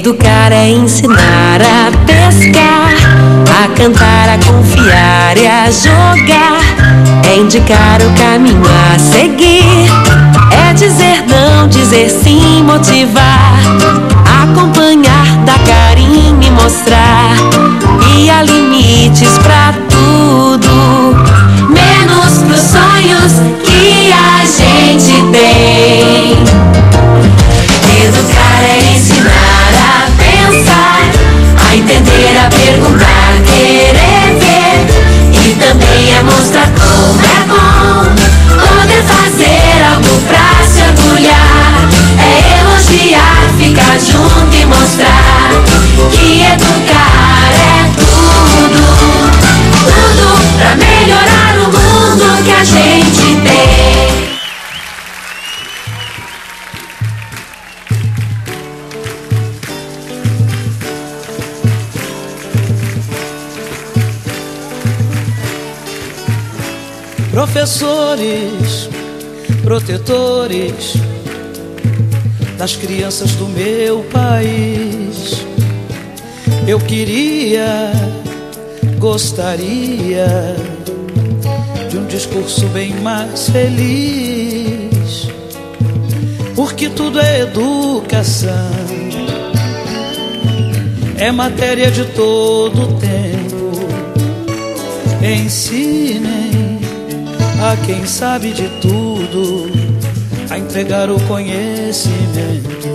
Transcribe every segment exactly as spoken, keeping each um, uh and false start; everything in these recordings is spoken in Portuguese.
Educar é ensinar a pescar, a cantar, a confiar e a jogar. É indicar o caminho a seguir, é dizer não, dizer sim, motivar, acompanhar, dar carinho e mostrar. E há limites pra tudo, menos pros sonhos que a gente tem. Educar é ensinar a pensar, a entender, a perguntar, querer ver. E também é mostrar como é bom poder fazer algo pra se orgulhar. É elogiar, ficar junto e mostrar que educar é tudo, tudo pra melhorar o mundo que a gente tem. Professores, protetores das crianças do meu país, eu queria, gostaria de um discurso bem mais feliz, porque tudo é educação, é matéria de todo tempo. Ensinem a quem sabe de tudo a entregar o conhecimento.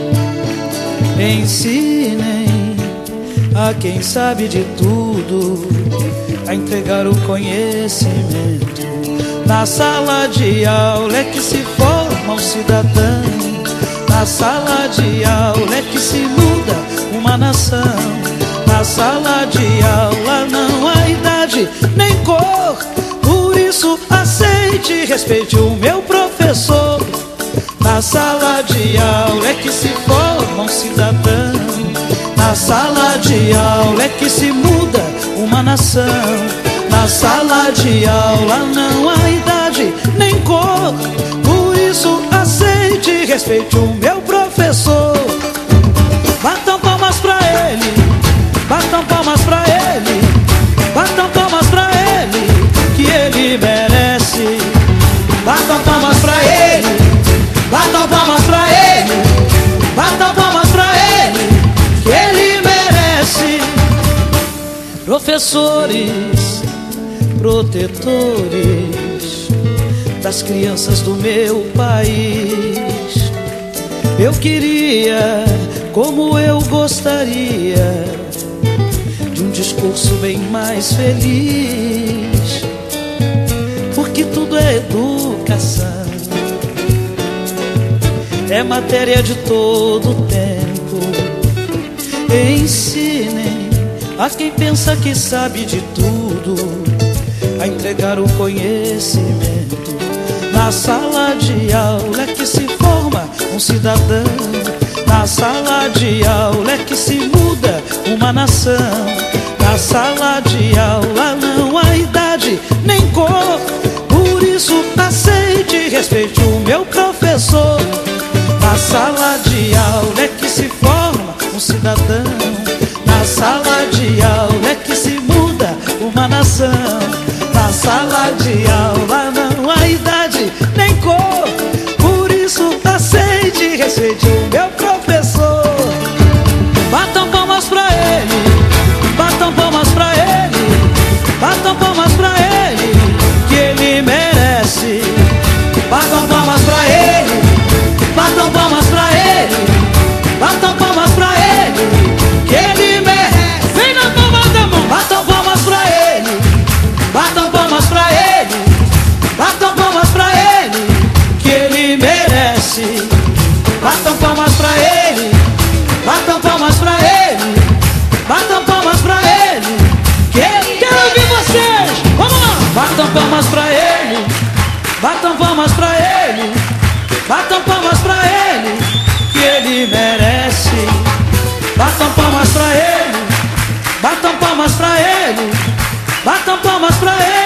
Ensinem a quem sabe de tudo a entregar o conhecimento. Na sala de aula é que se forma um cidadão, na sala de aula é que se muda uma nação. Na sala de aula não há idade nem cor, por isso aceite e respeite o meu professor. Na sala de aula é que se forma um cidadão, na sala de aula é que se muda uma nação. Na sala de aula não há idade nem cor, por isso aceite e respeite o meu professor. Batam palmas pra ele, batam palmas pra ele, batam palmas pra ele, que ele merece. Batam palmas pra ele, batam palmas pra ele, batam palmas pra ele, que ele merece. Professores, protetores das crianças do meu país, eu queria, como eu gostaria, de um discurso bem mais feliz, porque tudo é educação, é matéria de todo tempo. Ensinem a quem pensa que sabe de tudo a entregar o conhecimento. Na sala de aula é que se forma um cidadão, na sala de aula é que se muda uma nação. Na sala de aula não há idade nem cor, por isso aceite e respeite o meu professor. Na sala de aula é que se forma um cidadão, na sala de aula é que se muda uma nação. Na sala de aula não há idade nem cor, por isso aceite e respeite o meu professor. Batam palmas pra ele, batam palmas pra ele, batam palmas pra ele, que ele merece. Batam palmas pra ele, batam palmas pra ele, batam palmas pra ele, que ele merece. Vem na palma da mão. Batam palmas pra ele, batam palmas pra ele, batam palmas pra ele, que ele merece. Batam palmas pra ele, batam palmas pra ele, batam palmas pra ele, que ele... Quero ouvir vocês, vamos lá! Batam palmas pra ele, batam palmas pra ele, batam palmas pra ele, que ele merece. Batam palmas pra ele, batam palmas pra ele, batam palmas pra ele.